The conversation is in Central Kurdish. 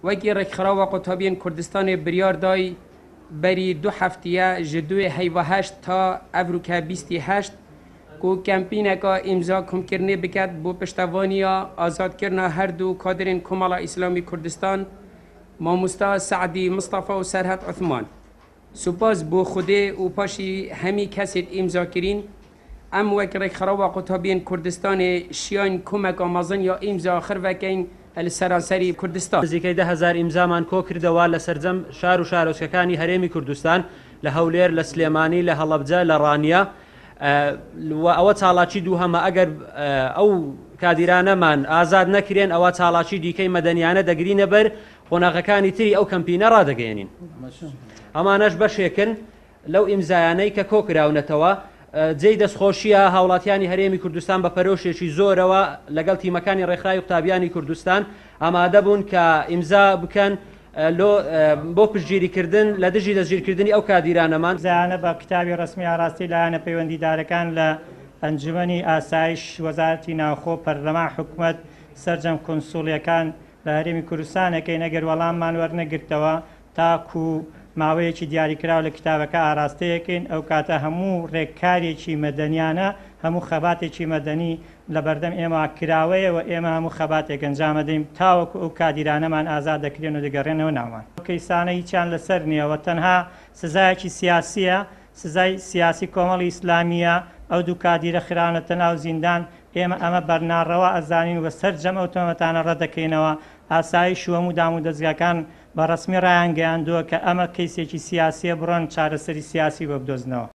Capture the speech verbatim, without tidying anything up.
وەکی ڕێکخراوە قوتابیان کوردستان بریار دای بەری دوو هەفتەیە ji دوێ هەیڤەهەشت تا ئەڤروکە بیستی هەشت ku کەمپینێکە ئیمزا کۆمکردنێ بکات بۆ پشتەوانیە ئازادکردنا هەردوو کادرên کۆمەڵە ئیسلامی کوردستان مامۆستا سەعدی مستەفا و سەرهەد عوثمان. سوپاس بۆ خودێ و پاشی هەمی کەسێت ئیمزا کرین ئەم وەک ڕێکخراوە قوتابیان کوردستانê شیان کۆمەکە مەزن یا ئیمزا خڕڤەکەین لە سەرانسەری کوردستان. نزیکەی ده هەزار ئیمزامان کۆ کردەوە لە سەرجەم شار و شارۆچکەکانی هەرێمی کوردستان لە هەولێر لە سلێمانی لە هەڵەبجە لە ڕانیە ئەوە چالاکی دوو هەمە ئەگەر ئەو کادیرانەمان ئازاد نەکرێن ئەوە چالاکی دیکەی مەدەنیانە دەگرینە بەر قۆناغەکانی تری ئەو کەمپینە ڕادەگەێنین. ئەمانەش بەشێکن لەو ئیمزایانەی کە کۆکراونەتەوە جێی دەستخۆشیە هاوڵاتیانی هەرێمی کوردستان بە پەرۆشێکی زۆرەوە لەگەڵ تیمەکانی ڕێکخراوی قوتابیانی کوردستان ئامادە بوون کە ئیمزا بکەن بۆ پشتگیریکردن لە دژی دەستگیرکردنی ئەو کادیرانەمان. زانە بە کتابی ڕسمی ئاراستی لایەنە پەیوەندیدارەکان لە ئەنجومەنی ئاسایش وەزارەتی ناوخۆ پەرلەمان حکوومەت سەرجەم کۆنسوڵیەکان لە هەرێمی کوردستانەکەی نەگەر وەڵاممان وەرنەگرتەوە تاکو ماوەیەکی دیاریکراو لە کتابەکە ئاراستەیەکەین ئەو کاتە هەموو ڕێککارێکی مەدەنیانە هەموو خەباتێکی مەدەنی لە بەردەم ئێمە کراوەیە و ئێمە هەموو خەباتێک ئەنجام دەدەین تاوەکو ئەو کادیرانەمان ئازاد دەکرێن و دەگەڕێنەوە ناوان. کەیسانە هیچیان لەسەر نییەوە تەنها سزایەکی سیاسیە سزای سیاسی کۆمەڵی ئیسلامیە ئەو دوو کادیرە خراونەتە ناو زیندان. ئێمە ئەمە بەرناڕەوە ئەزانین و سەرجەم ئەو تۆمەتانە ڕەدەکەینەوە. ئاسایش و هەموو دام و دەستگاکان بە ڕسمی ڕایانگەیاندووە کە ئەمە کەیسێکی سیاسیە بڕۆن چارەسەری سیاسی بۆ بدۆزنەوە.